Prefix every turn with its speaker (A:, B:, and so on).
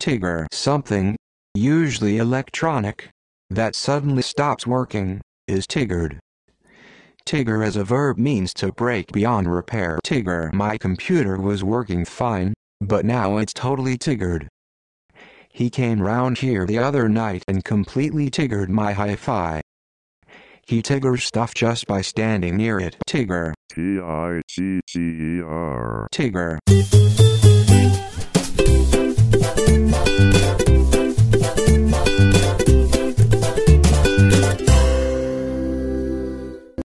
A: Tigger. Something, usually electronic, that suddenly stops working, is tiggered. Tigger as a verb means to break beyond repair. Tigger. My computer was working fine, but now it's totally tiggered. He came round here the other night and completely tiggered my hi-fi. He tiggers stuff just by standing near it. Tigger.
B: Tigger.
A: Tigger.